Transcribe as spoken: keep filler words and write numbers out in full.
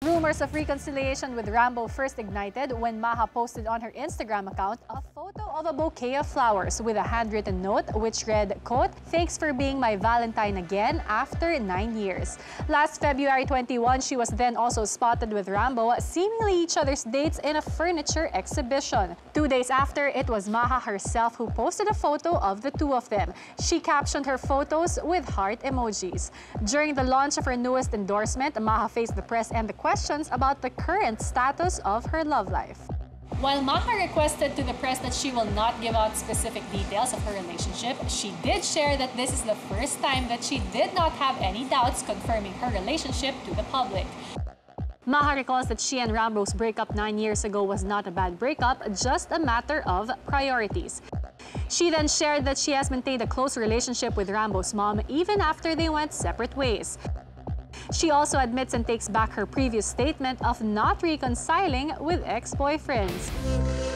Rumors of reconciliation with Rambo first ignited when Maja posted on her Instagram account a photo of a bouquet of flowers with a handwritten note which read, quote, "Thanks for being my Valentine again after nine years. Last February twenty-first, she was then also spotted with Rambo, seemingly each other's dates in a furniture exhibition. Two days after, it was Maja herself who posted a photo of the two of them. She captioned her photos with heart emojis. During the launch of her newest endorsement, Maja faced the press and the questions about the current status of her love life. While Maja requested to the press that she will not give out specific details of her relationship, she did share that this is the first time that she did not have any doubts confirming her relationship to the public. Maja recalls that she and Rambo's breakup nine years ago was not a bad breakup, just a matter of priorities. She then shared that she has maintained a close relationship with Rambo's mom even after they went separate ways. She also admits and takes back her previous statement of not reconciling with ex-boyfriends.